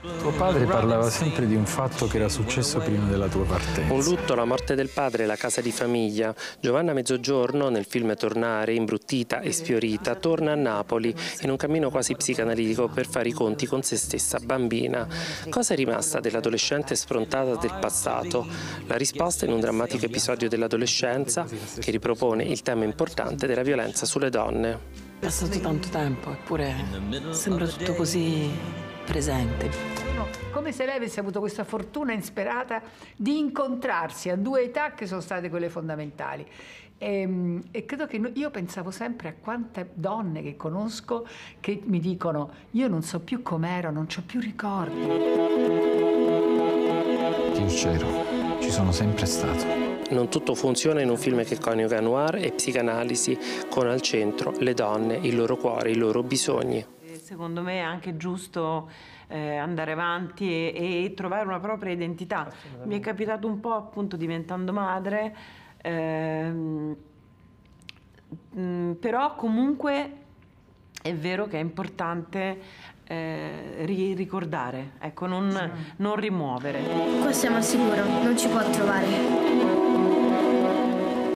Tuo padre parlava sempre di un fatto che era successo prima della tua partenza. Un lutto, la morte del padre, la casa di famiglia. Giovanna Mezzogiorno, nel film Tornare, imbruttita e sfiorita, torna a Napoli in un cammino quasi psicanalitico per fare i conti con se stessa bambina. Cosa è rimasta dell'adolescente sfrontata del passato? La risposta in un drammatico episodio dell'adolescenza che ripropone il tema importante della violenza sulle donne. È passato tanto tempo, eppure sembra tutto così presente. Come se lei avesse avuto questa fortuna insperata di incontrarsi a due età che sono state quelle fondamentali. E credo che io pensavo sempre a quante donne che conosco che mi dicono: io non so più com'ero, non ho più ricordi. Io c'ero, ci sono sempre stato. Non tutto funziona in un film che coniuga noir e psicanalisi, con al centro le donne, il loro cuore, i loro bisogni. Secondo me è anche giusto andare avanti e trovare una propria identità. Mi è capitato un po', appunto, diventando madre, però comunque è vero che è importante ricordare, ecco, non rimuovere. Qua siamo al sicuro, non ci può trovare.